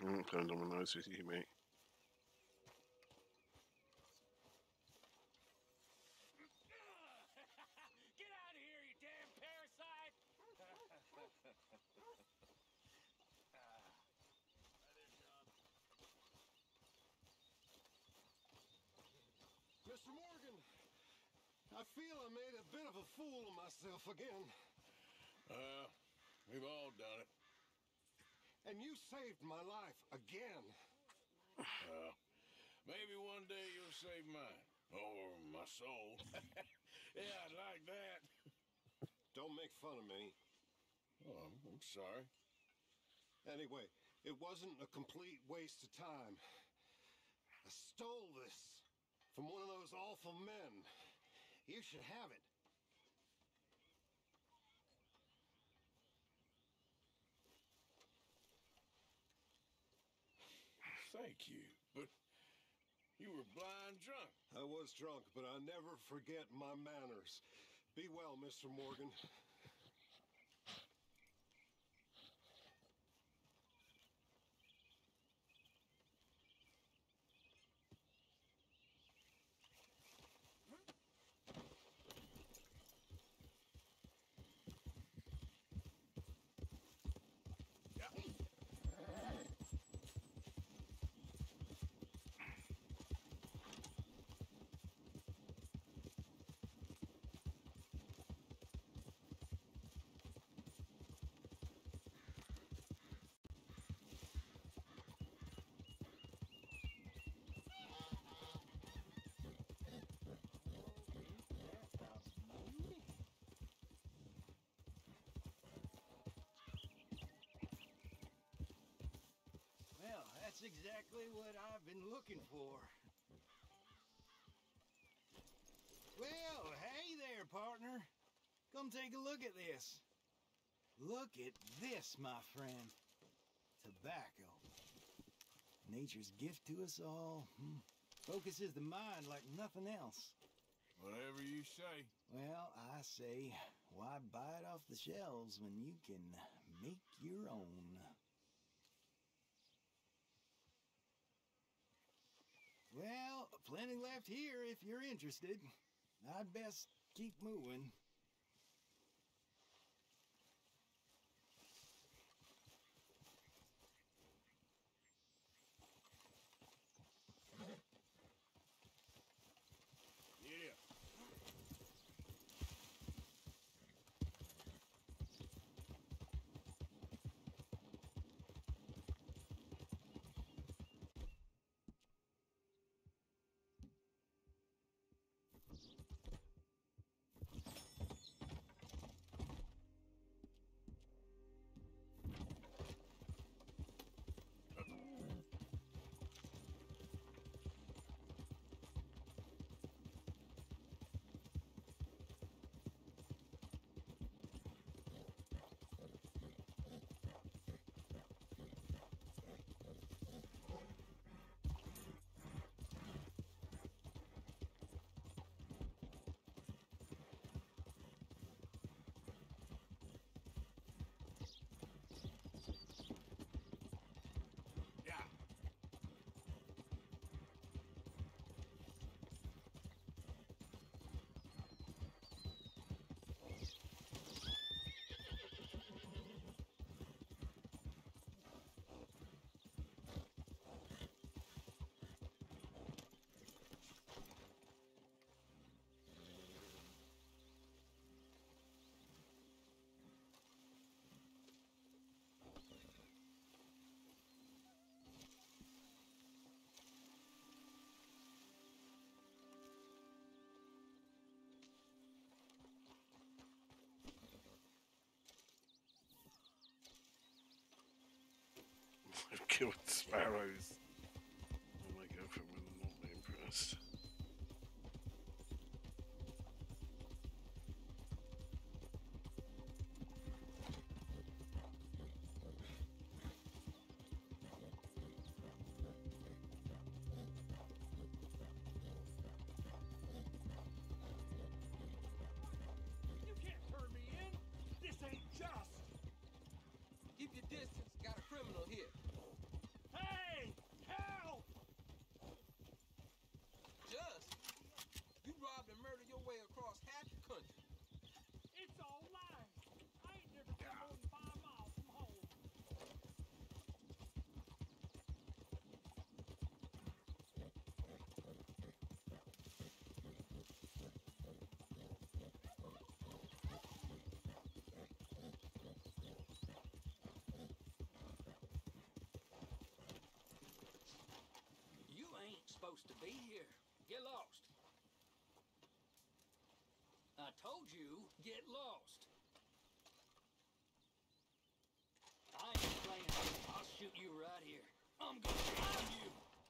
Kind of nice with you, mate. Get out of here, you damn parasite! Mr. Morgan, I feel I made a bit of a fool of myself again. We've all done it. And you saved my life again. Maybe one day you'll save mine. Or my soul. Yeah, I'd like that. Don't make fun of me. Oh, I'm sorry. Anyway, it wasn't a complete waste of time. I stole this from one of those awful men. You should have it. Thank you, but you were blind drunk. I was drunk, but I never forget my manners. Be well, Mr. Morgan. Well, that's exactly what I've been looking for. Well, hey there, partner. Come take a look at this. Look at this, my friend. Tobacco. Nature's gift to us all. Focuses the mind like nothing else. Whatever you say. Well, I say, why buy it off the shelves when you can make your own? Well, plenty left here if you're interested. I'd best keep moving. Yeah. Yeah. I've killed sparrows. Oh my girlfriend will not be impressed. You can't turn me in! This ain't just! Keep your distance. Got a criminal here. Hey! supposed to be here. Get lost. I told you, get lost. I ain't playing. I'll shoot you right here. I'm gonna shoot you.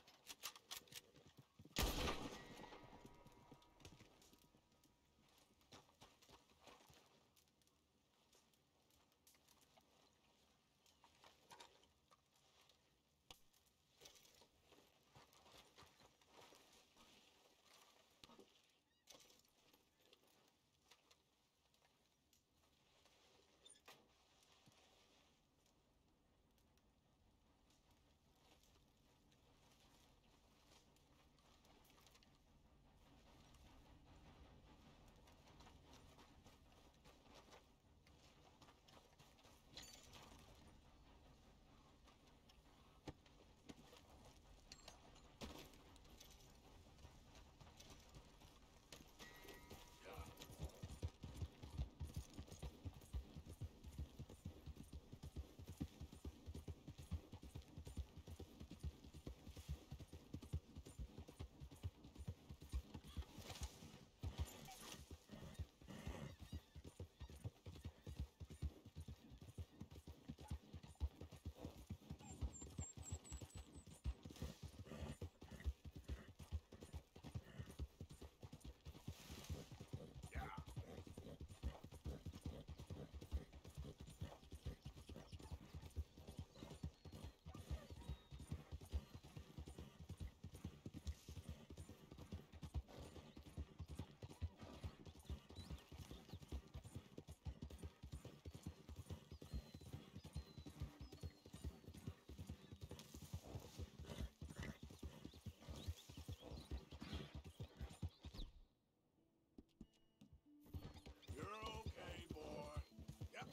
You're okay, boy. Yep.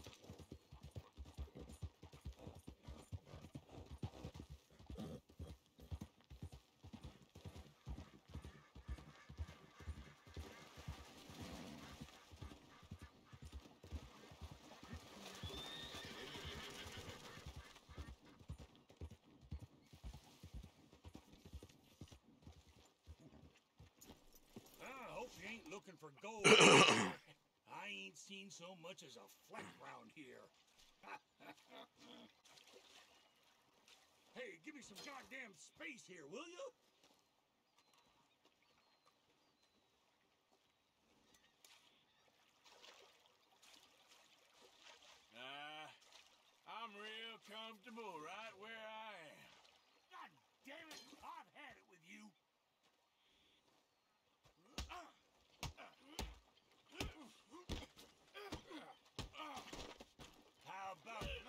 I hope you ain't looking for gold. I ain't seen so much as a fleck round here. Hey, give me some goddamn space here, will you? I'm real comfortable right where I am. God damn it! I've had it with you. How about it?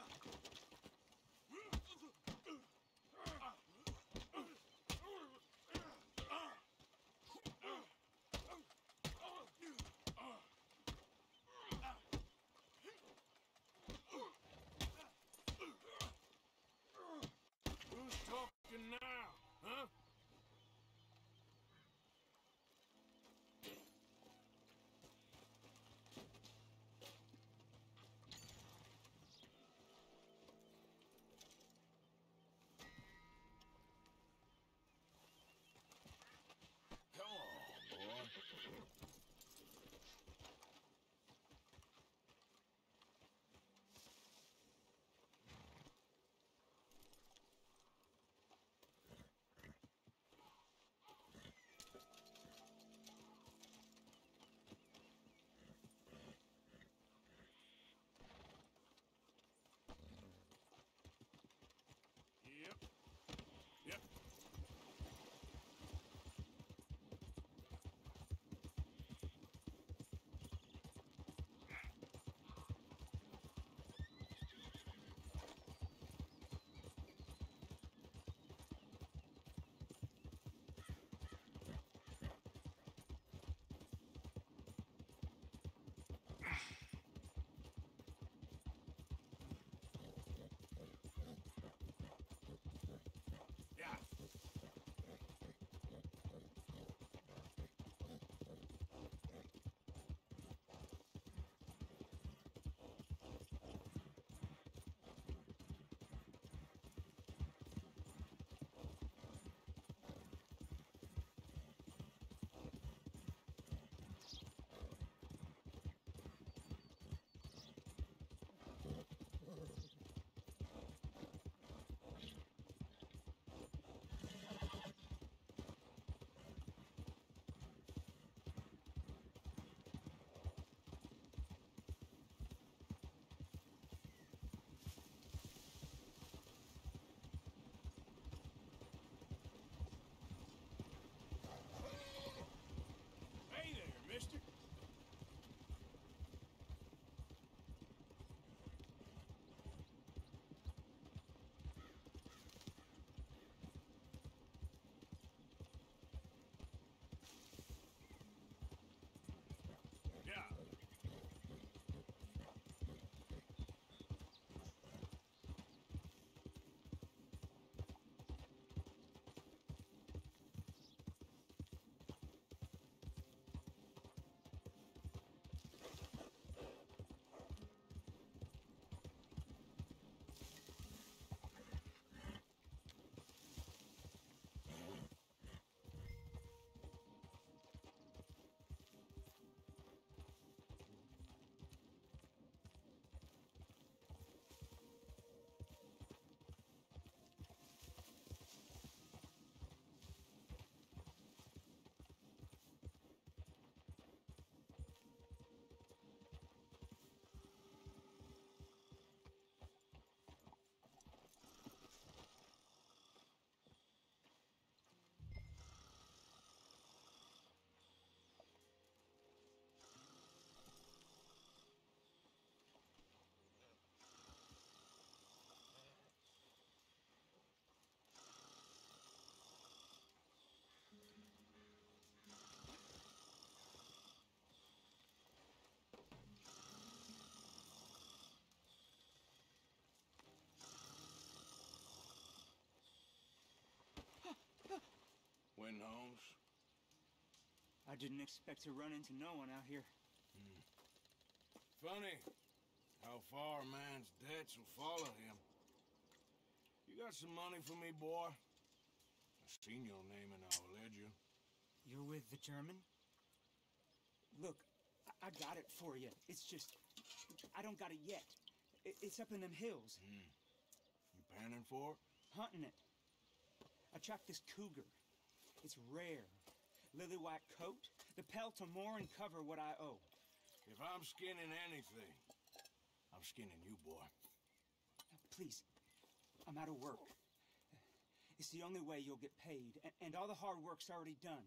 I didn't expect to run into no one out here. Funny how far a man's debts will follow him. You got some money for me, boy? I seen your name in our ledger. You're with the German? Look, I got it for you. It's just, I don't got it yet. It's up in them hills. You panning for it? Hunting it. I tracked this cougar. It's rare. Lily white coat, the pelt to more and cover what I owe. If I'm skinning anything, I'm skinning you, boy. Please, I'm out of work. It's the only way you'll get paid, and all the hard work's already done.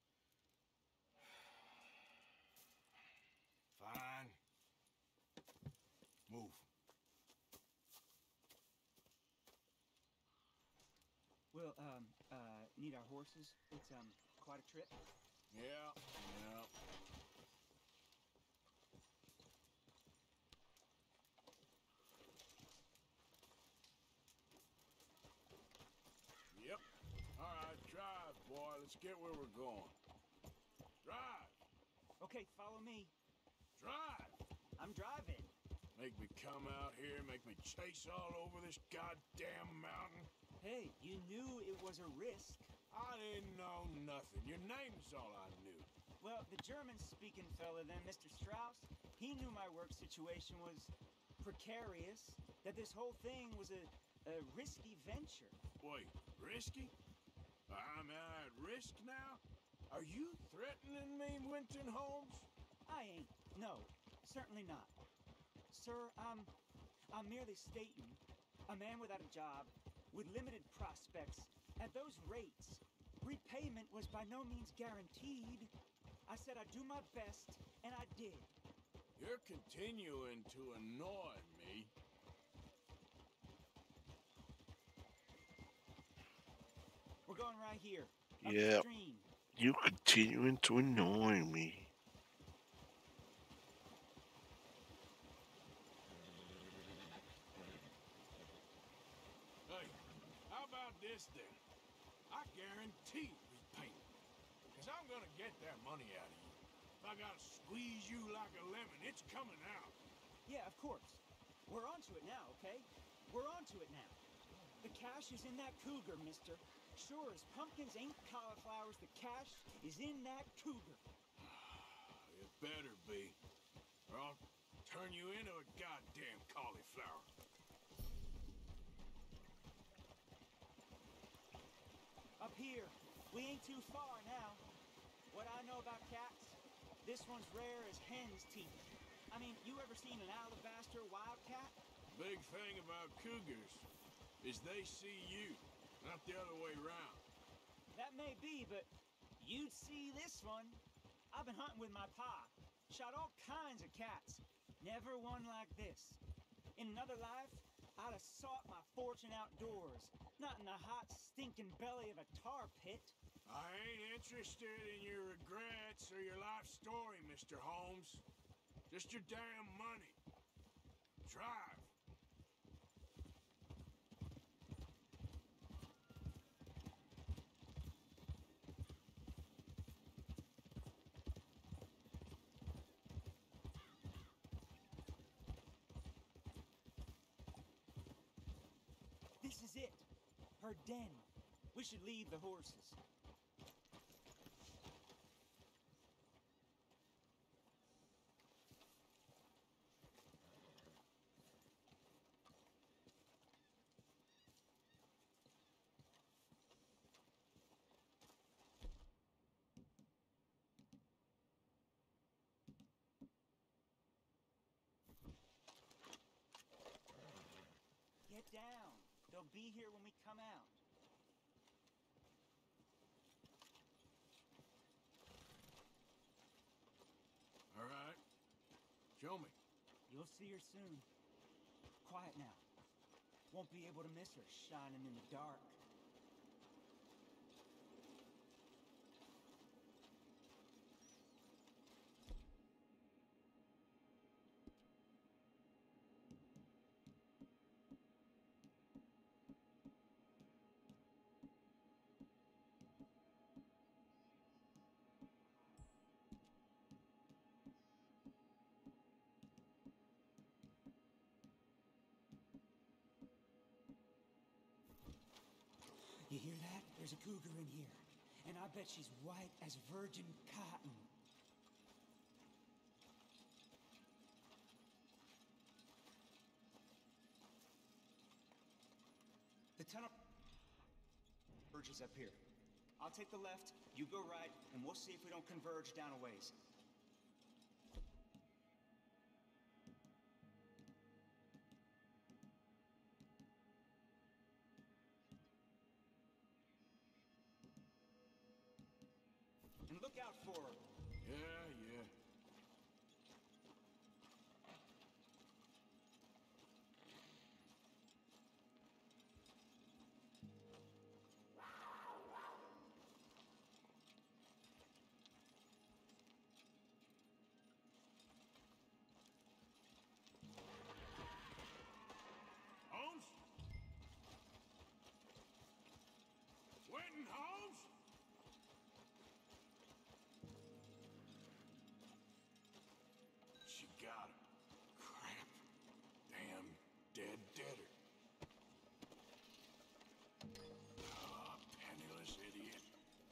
Fine. Move. We'll, need our horses. It's, quite a trip. Yeah. Yep. All right, drive, boy. Let's get where we're going. Drive. Okay, follow me. Drive. I'm driving. Make me come out here, make me chase all over this goddamn mountain. Hey, you knew it was a risk. I didn't know nothing. Your name's all I knew. Well, the German-speaking fella then, Mr. Strauss, he knew my work situation was precarious, that this whole thing was a risky venture. Wait, risky? I'm at risk now? Are you threatening me, Winton Holmes? I ain't. No, certainly not. Sir, I'm merely stating, a man without a job, with limited prospects, at those rates, repayment was by no means guaranteed. I said I'd do my best, and I did. You're continuing to annoy me. We're going right here. Up Yeah. the stream. You continuing to annoy me. Hey, how about this then? I guarantee repayment. Because I'm going to get that money out of you. If I got to squeeze you like a lemon, it's coming out. Yeah, of course. We're onto it now, okay? We're onto it now. The cash is in that cougar, mister. Sure as pumpkins ain't cauliflowers, the cash is in that cougar. It better be, or I'll turn you into a goddamn cauliflower. Up here, we ain't too far now. What I know about cats, this one's rare as hen's teeth. I mean, you ever seen an alabaster wildcat? Big thing about cougars is they see you, not the other way around. That may be, but you'd see this one. I've been hunting with my pa. Shot all kinds of cats. Never one like this. In another life, I'd have sought my fortune outdoors, not in the hot, stinking belly of a tar pit. I ain't interested in your regrets or your life story, Mr. Holmes. Just your damn money. Drive. This is it. Her den. We should leave the horses. Get down. They'll be here when we come out. All right. Show me. You'll see her soon. Quiet now. Won't be able to miss her shining in the dark. There's a cougar in here, and I bet she's white as virgin cotton. The tunnel converges up here. I'll take the left, you go right, and we'll see if we don't converge down a ways. And look out for her. Yeah. Holmes? Winton Holmes? She got him. Crap. Damn deader. Ah, penniless idiot.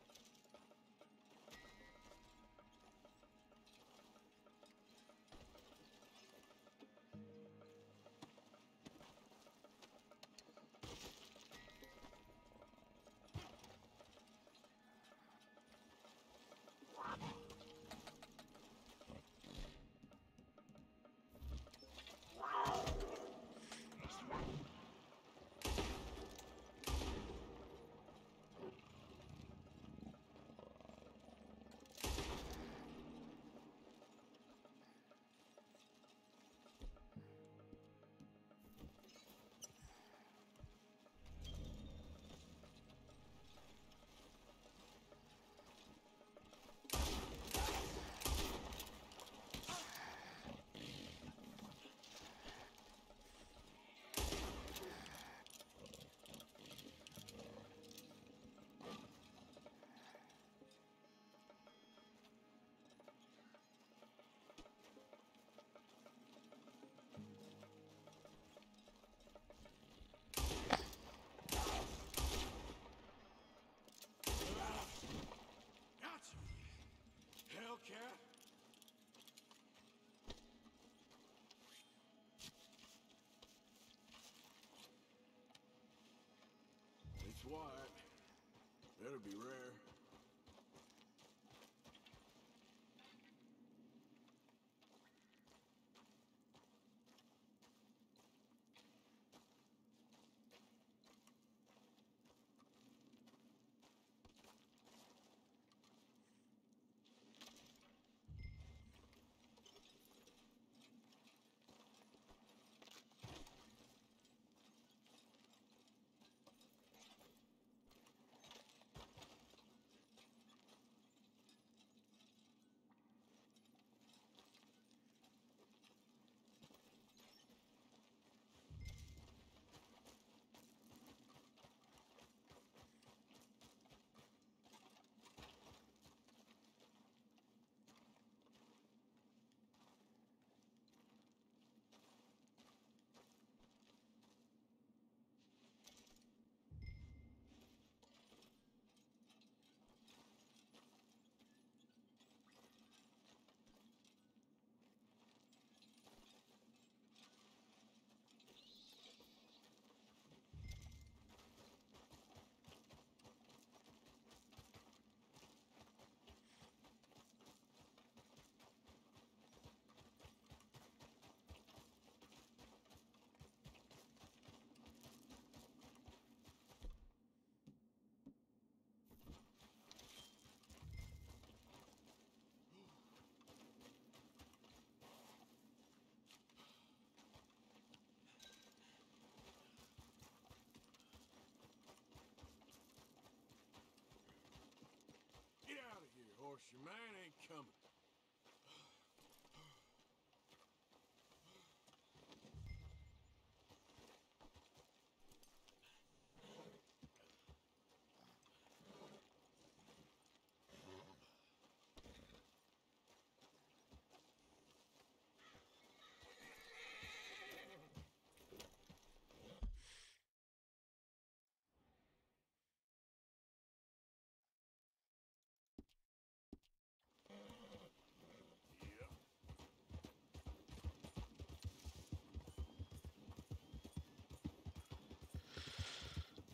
Gotcha! Hellcat! It's white. Better be rare.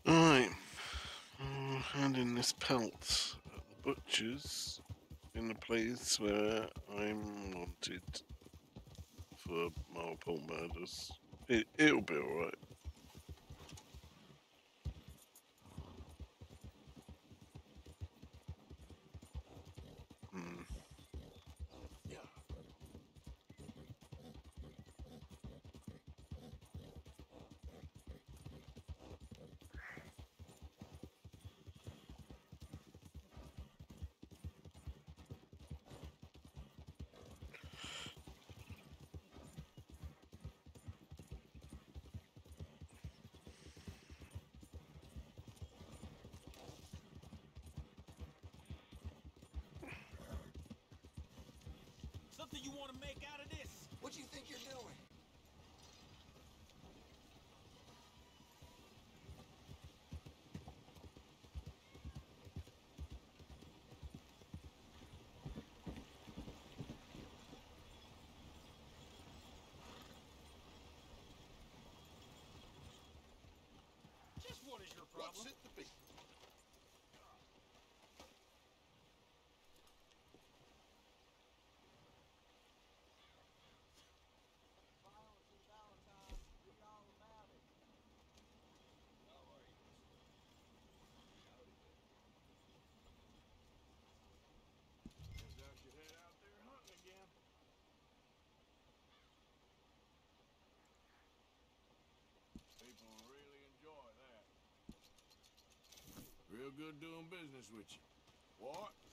Alright. Handing this pelt at the butcher's in a place where I'm wanted for multiple murders. It'll be alright. Something you want to make out of this? What do you think you're doing? Just what is your problem? What's it to be? Guess I should head out there hunting again. People really enjoy that. Real good doing business with you. What?